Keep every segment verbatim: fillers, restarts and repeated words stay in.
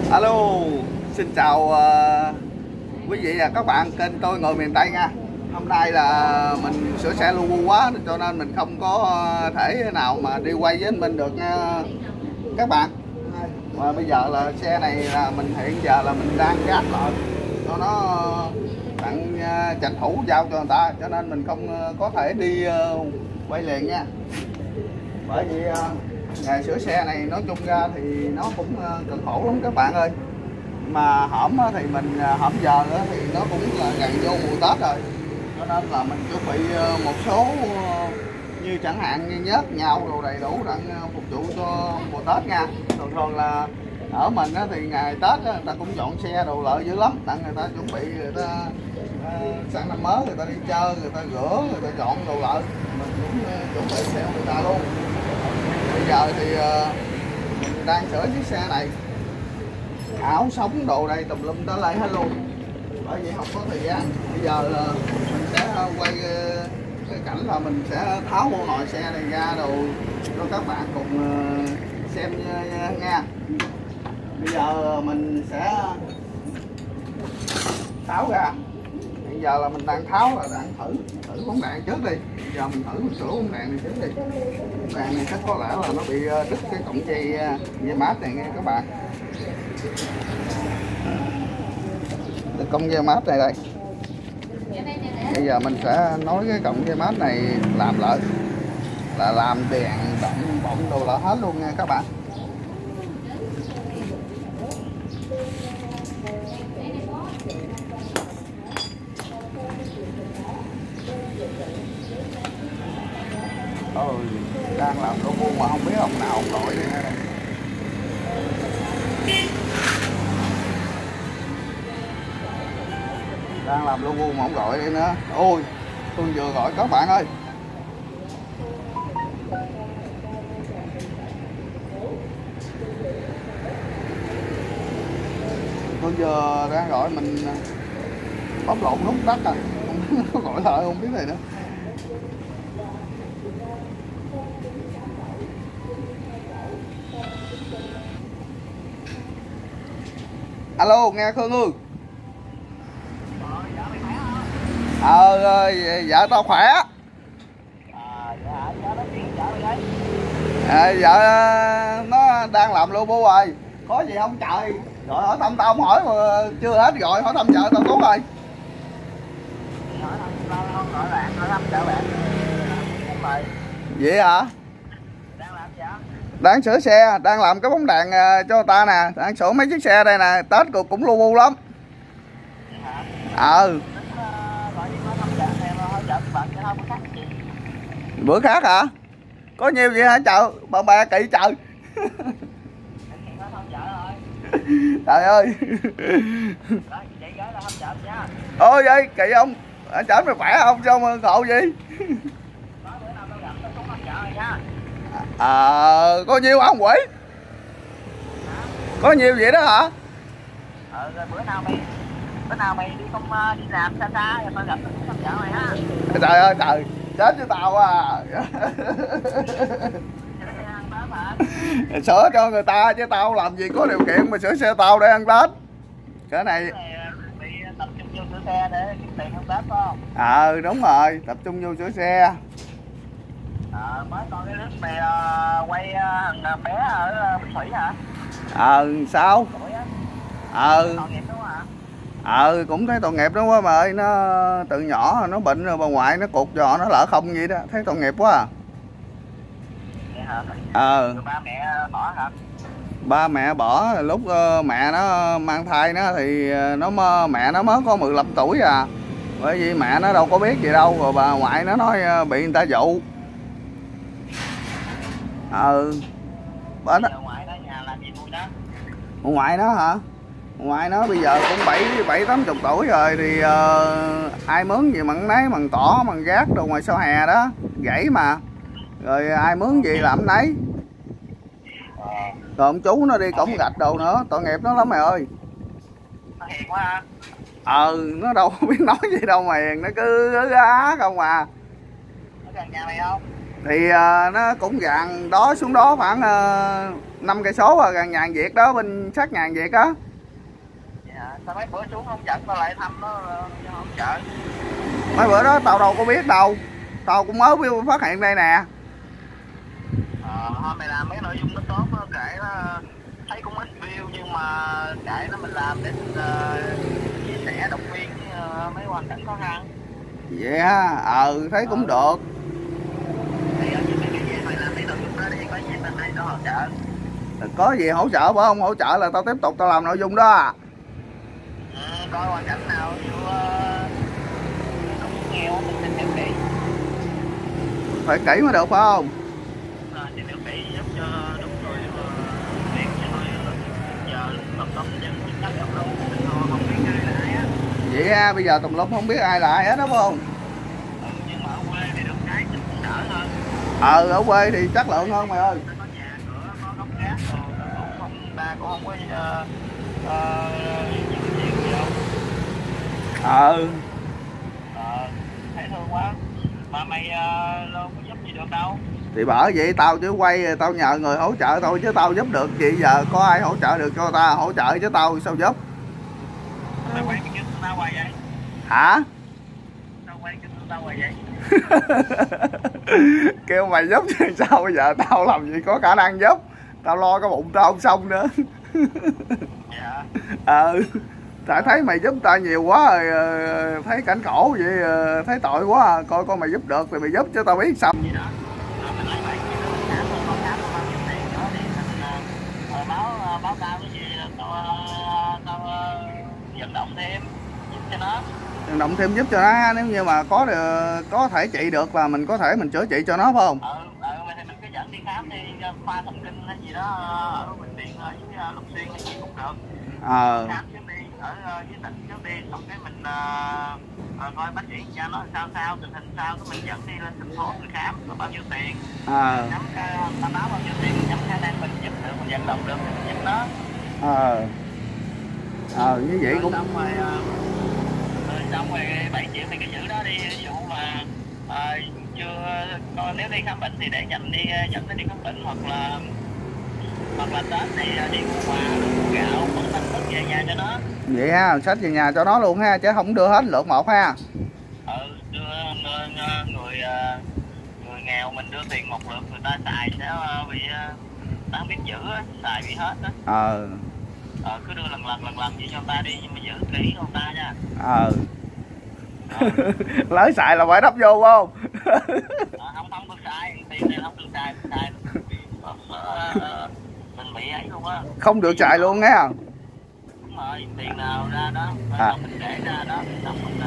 Alo, xin chào uh, quý vị và các bạn kênh Tôi Người Miền Tây nha. Hôm nay là mình sửa xe lu bu quá cho nên mình không có thể nào mà đi quay với anh Minh được nha các bạn. Và bây giờ là xe này là mình hiện giờ là mình đang gác lại cho nó tặng tranh thủ giao cho người ta, cho nên mình không có thể đi quay liền nha. Bởi vì nghề sửa xe này nói chung ra thì nó cũng cực khổ lắm các bạn ơi. Mà hổm thì mình hổm giờ thì nó cũng là gần vô mùa Tết rồi, cho nên là mình chuẩn bị một số như chẳng hạn như nhớt nhau đồ đầy đủ để phục vụ cho mùa Tết nha. Thường thường là ở mình thì ngày Tết người ta cũng dọn xe đồ lợi dữ lắm, tặng người ta chuẩn bị, người ta uh, sang năm mới người ta đi chơi, người ta rửa, người ta dọn đồ lợi, mình cũng uh, chuẩn bị xe người ta luôn. Bây giờ thì uh, mình đang sửa chiếc xe này, áo sống đồ đây tùm lum tới lại hết luôn, bởi vì không có thời gian. Bây giờ uh, mình sẽ quay uh, cái cảnh là mình sẽ tháo bộ nội xe này ra đồ cho các bạn cùng uh, xem uh, nha. Bây giờ mình sẽ tháo ra. Bây giờ là mình đang tháo, là đang thử thử bóng đèn trước đi. Bây giờ mình thử mình sửa bóng đèn này trước đi. Bóng đèn này chắc có lẽ là nó bị đứt cái cọng dây dây mát này nghe các bạn. Đứt cọng dây mát này đây. Bây giờ mình sẽ nối cái cọng dây mát này làm lại, là làm đèn động bọng đồ là hết luôn nha các bạn. Ôi, đang làm logo mà không biết ông nào ông gọi đi đây. Đang làm logo mà ông gọi đi nữa. Ôi, tôi vừa gọi các bạn ơi. Tôi vừa đang gọi mình bấm lộn nút tắt rồi. Không gọi lại không biết này nữa. Alo, nghe Khương ơi. Ờ, ờ dạ tao khỏe. À, dạ nó đang làm logo rồi. Có gì không trời. Rồi hỏi thăm tao không hỏi mà chưa hết rồi, hỏi thăm chợ tao tốt rồi. Vậy hả? Đang sửa xe, đang làm cái bóng đèn cho người ta nè, đang sửa mấy chiếc xe đây nè, Tết cũng cũng lu bu lắm. Ờ. Bữa khác hả? Có nhiêu vậy hả chợ? Bạn bè kỵ chợ. Trời ơi. Ôi vậy kỵ ông, chở mày khỏe không, sao mà khổ gì? À, có nhiêu hả ông quỷ? Có nhiêu vậy đó hả? Ờ, rồi bữa nào mày bữa nào mày đi không đi làm xa xa rồi tao gặp tao cũng chợ mày ha. Trời ơi trời, chết với tao à. Sửa cho người ta chứ tao làm gì có điều kiện mà sửa xe tao để ăn Tết. Cái này tập trung vô sửa xe để kiếm tiền ăn Tết phải không? Ờ à, đúng rồi, tập trung vô sửa xe. Ờ, mới coi cái clip mày uh, quay uh, thằng bé ở Bình Thủy hả? Ờ, sao? Ờ. Tội nghiệp đúng không hả? Ờ, cũng thấy tội nghiệp đó quá mà ơi, nó từ nhỏ nó bệnh rồi bà ngoại nó cột giò nó lỡ không vậy đó, thấy tội nghiệp quá à. Vậy hả? Ờ. Rồi ba mẹ bỏ hả? Ba mẹ bỏ lúc uh, mẹ nó mang thai nó thì nó mẹ nó mới có mười lăm tuổi à. Bởi vì mẹ nó đâu có biết gì đâu, rồi bà ngoại nó nói bị người ta dụ. Ờ. Bà nó... ngoại đó nhà làm gì vui đó? Ngoại nó hả? Ngoại nó bây giờ cũng bảy bảy tám chục tuổi rồi thì uh, ai mướn gì mặn nấy, bằng cỏ bằng gác đồ ngoài sau hè đó, gãy mà. Rồi ai mướn gì làm nấy. Rồi ông chú nó đi cổng gạch đồ nữa, tội nghiệp nó lắm mày ơi. Nó hiền quá ha. Ờ, nó đâu biết nói gì đâu mà hiền, nó cứ á không à. Nó gần nhà mày không? Thì uh, nó cũng gần đó xuống đó khoảng uh, năm cây số à, gần nhà Việt đó, bên sát nhà Việt đó. Dạ, sao mấy bữa xuống không dẫn tao lại thăm nó hỗ trợ. Mấy bữa đó tao đâu có biết đâu, tao cũng mới phát hiện đây nè. Ờ, thôi mày làm mấy nội dung nó tốt đó, kệ nó thấy cũng ít view nhưng mà kệ nó mình làm để mình uh, chia sẻ động viên uh, mấy hoàn cảnh khó khăn. Vậy ha, ờ thấy cũng được. Thì ở những cái gì mày làm mấy nội dung đó đi, có gì bên đây nó hỗ trợ. Có gì hỗ trợ phải không? Hỗ trợ là tao tiếp tục tao làm nội dung đó. Ừ, coi hoàn cảnh nào ví dụ uh, nghèo mình tìm hiểu kỹ. Phải kỹ mới được phải không? À, tìm hiểu kỹ giúp cho đúng rồi việc cho tôi giờ tập tâm dân chắc tập luôn không biết ai là ai á. Vậy ha, bây giờ tùm lum không biết ai là ai hết đó phải không? Ừ, nhưng mà ở quê thì được cái chứ cũng đỡ hơn. Ờ, ở quê thì chất lượng hơn mày ơi. Có nhà cửa, có gốc gác rồi cũng không, ba cũng không có uh, uh, nhiều chuyện gì đâu. Ờ. Ờ, thấy thương quá. Mà mày uh, đâu có giúp gì được đâu. Thì bởi vậy tao chứ quay tao nhờ người hỗ trợ thôi chứ tao giúp được gì, giờ có ai hỗ trợ được cho ta hỗ trợ chứ tao sao giúp. Mày quay cái tao hoài vậy? Hả? Tao quay cái tao hoài vậy? Kêu mày giúp thì sao bây giờ, tao làm gì có khả năng giúp, tao lo cái bụng tao không xong nữa. Dạ. Ờ, tại thấy mày giúp tao nhiều quá rồi, thấy cảnh khổ vậy thấy tội quá à. Coi coi mày giúp được thì mày giúp chứ tao biết sao. Gì đó. Rồi mình lấy vậy chứ mình khám rồi con khám bao nhiêu tiền đó thì mình uh, báo báo tao cái gì tao tao uh, vận động thêm giúp cho nó. Vận động thêm giúp cho nó, nếu như mà có có thể trị được là mình có thể mình chữa trị cho nó phải không? Ừ, ừ thì mình cứ dẫn đi khám đi khoa thần kinh hay gì đó ở bệnh viện ở dưới Long Xuyên hay gì cũng được. Ờ. Khám trước đi ở dưới tỉnh trước đi, xong cái mình uh, coi bác sĩ cho nó sao sao tình hình sao, cái mình dẫn đi lên thành phố mình khám có bao nhiêu tiền. Ờ. Nhắm cái ta báo bao nhiêu tiền nhắm khả năng mình giúp được, mình vận động được thì mình giúp nó. Ờ. Ờ như vậy rồi cũng xong rồi, rồi xong rồi bảy triệu thì cái giữ đó đi, ví dụ mà à, chưa con nếu đi khám bệnh thì để dành đi dẫn nó đi khám bệnh, hoặc là hoặc là Tết thì đi mua quà mua gạo hoặc bánh mứt về nhà cho nó. vậy ha, xách về nhà cho nó luôn ha, chứ không đưa hết lượt một ha. Ừ, đưa người, người người nghèo mình đưa tiền một lượt người ta xài sẽ bị ta không biết giữ xài bị hết đó. Ờ. Ờ, cứ đưa lần lần lần lần vậy cho ta đi, nhưng mà giữ kỹ không ta nha. Ờ. Lỡ xài là phải đắp vô phải không? À, không không được xài, tiền này không được xài, xài mình bị ấy luôn á. Không được xài luôn nghe. Đúng rồi, tiền nào ra đó, à. mình để ra đó, xong mình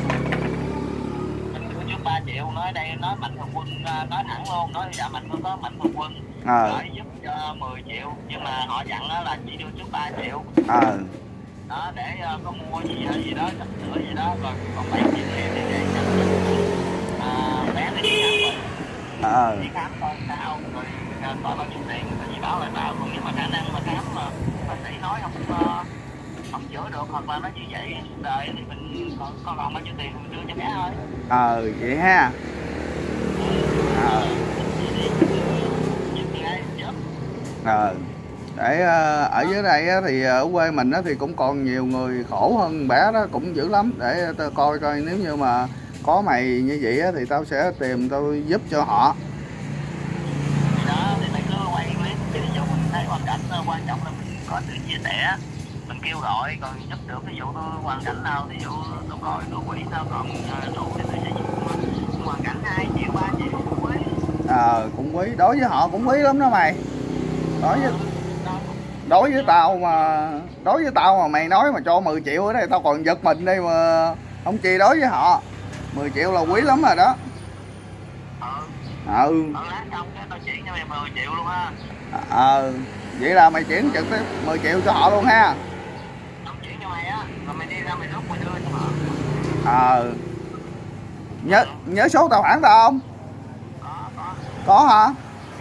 mình đưa trước ba triệu, nói đây nói Mạnh Thường Quân, nói thẳng luôn, nói dạ Mạnh có Mạnh Thường Quân à. Nói giúp cho mười triệu, nhưng mà họ dặn đó là chỉ đưa trước ba triệu. À. Đó, để uh, có mua gì đó, gì đó, sắp sửa gì đó, rồi còn bảy triệu thì để dành uh, bé đi khám rồi. À. Đi khám coi sao, rồi uh, coi bao nhiêu tiền, rồi gì báo lại tao, còn nhưng mà khả năng mà khám mà bác sĩ nói không uh, không chữa được, hoặc là nó như vậy đời thì mình còn còn còn bao nhiêu tiền thì mình đưa cho bé thôi. Ờ à, vậy ha. Ờ. Ờ. Để ở dưới đây thì ở quê mình thì cũng còn nhiều người khổ hơn bé đó cũng dữ lắm, để tao coi coi nếu như mà có mày như vậy thì tao sẽ tìm tao giúp cho họ. Thì đó thì mày cứ quay clip, ví dụ mình thấy hoàn cảnh quan trọng là mình có sự chia sẻ, mình kêu gọi, còn giúp được ví dụ hoàn cảnh nào, ví dụ tôi coi tôi quỹ sao còn đủ thì tôi sẽ giúp hoàn cảnh hai triệu ba triệu cũng quý. Ờ à, cũng quý, đối với họ cũng quý lắm đó mày. Đối với đối với tao mà đối với tao mà mày nói mà cho mười triệu ở đây tao còn giật mình đi mà, không chi đối với họ mười triệu là quý lắm rồi đó. Ừ. Ừ. Lát xong cái tao chuyển cho mày mười triệu luôn ha. Ờ. À, vậy là mày chuyển trực tới mười triệu cho họ luôn ha. Tao chuyển cho mày á, rồi mày đi ra mày rút mày đưa cho họ. Ờ. À, nhớ nhớ số tài khoản tao không? Có có. Có hả?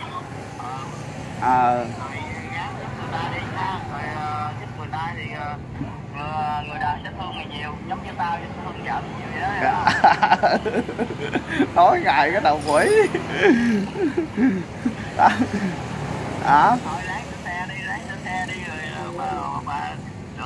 Ờ. À. Người đời sẽ thương mày nhiều, giống như tao sẽ thương vợ nhiều vậy đó. Tối ngày cái đầu quỷ. À. Thôi lát cái xe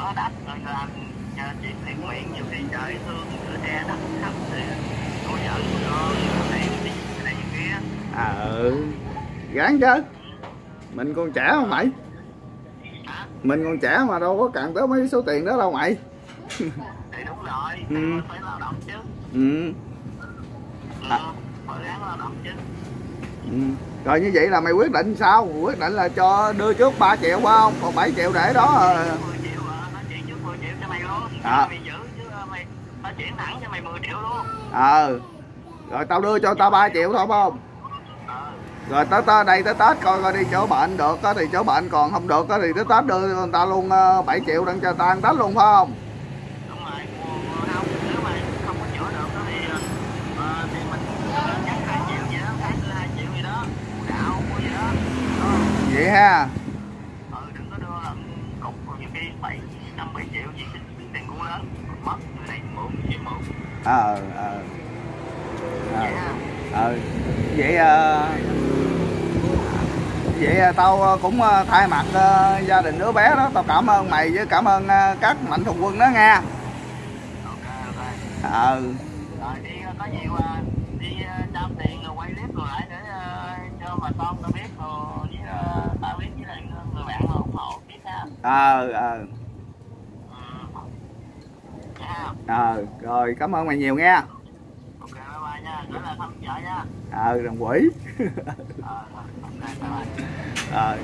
nó đắt rồi làm nhờ chuyện thiện nguyện, nhiều khi trời thương sửa xe đắt khắp thì cô vợ cô con này đi cái này cái kia. À ừ, gán chứ. Mình còn trẻ không mày? Hả? Mình còn trẻ mà đâu có cần tới mấy số tiền đó đâu mày. Thì đúng rồi, thì Ừ. phải lao động chứ. Ừ. À. Ừ, phải ráng lao động chứ. Ừ. Rồi như vậy là mày quyết định sao? Quyết định là cho đưa trước ba triệu phải không? Còn bảy triệu để đó. mười triệu à, nó chuyển trước mười triệu cho mày luôn. À. Mày giữ chứ mày nó chuyển thẳng cho mày mười triệu luôn. Ờ. Rồi tao đưa cho tao ba triệu thôi phải không? Ờ. Rồi tới tới đây tới Tết coi coi đi chữa bệnh được á thì chữa bệnh, còn không được á thì tới Tết đưa người ta luôn bảy triệu đặng cho người ta ăn Tết luôn phải không? Đúng rồi, không, nếu mà không có chữa được đó thì uh, thì mình nhắc hai triệu vậy đó, tháng đưa hai triệu gì đó, mua gạo mua gì đó. Đó. Vậy ha. Ừ, đừng có đưa là cục rồi nhiều khi bảy năm bảy triệu gì tiền cũng lớn, mất người này mượn chịu mượn. Ờ ờ. Vậy ha. Ờ. Vậy uh, vậy tao cũng thay mặt uh, gia đình đứa bé đó, tao cảm ơn mày với cảm ơn uh, các mạnh thường quân đó nha. Ok ok. Ờ. Rồi đi có gì qua đi trao tiền rồi quay clip rồi lại để uh, cho bà con tao biết rồi với uh, tao biết với lại người bạn mà ủng hộ biết ha. Ờ ờ. Ừ. Yeah. Ờ rồi cảm ơn mày nhiều nha. Ok bye bye nha, gửi lời thăm vợ nha. Ờ đồng quỷ. Ờ ok bye bye. Ờ.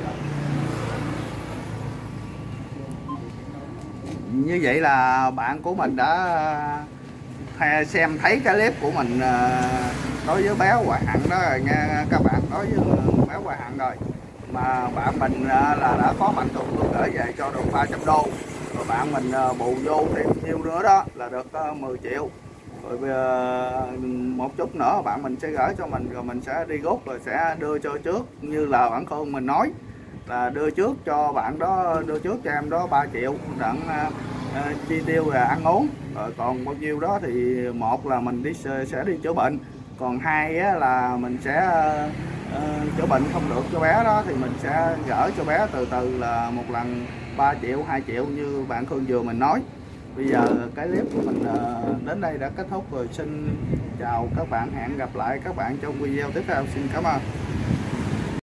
Như vậy là bạn của mình đã xem thấy cái clip của mình đối với bé Hoài Hận đó rồi nha các bạn, đối với bé Hoài Hận rồi mà bạn mình là đã có mạnh thường quân gửi về cho được ba trăm đô, rồi bạn mình bù vô thêm nhiêu nữa đó là được mười triệu, rồi một chút nữa bạn mình sẽ gửi cho mình rồi mình sẽ đi rút rồi sẽ đưa cho trước như là bản thân mình nói là đưa trước cho bạn đó, đưa trước cho em đó ba triệu đặng uh, chi tiêu là ăn uống, rồi còn bao nhiêu đó thì một là mình đi sẽ đi chữa bệnh, còn hai á, là mình sẽ uh, chữa bệnh không được cho bé đó thì mình sẽ gửi cho bé từ từ là một lần ba triệu hai triệu như bạn Khương vừa mình nói. Bây giờ cái clip của mình uh, đến đây đã kết thúc rồi, xin chào các bạn, hẹn gặp lại các bạn trong video tiếp theo, xin cảm ơn.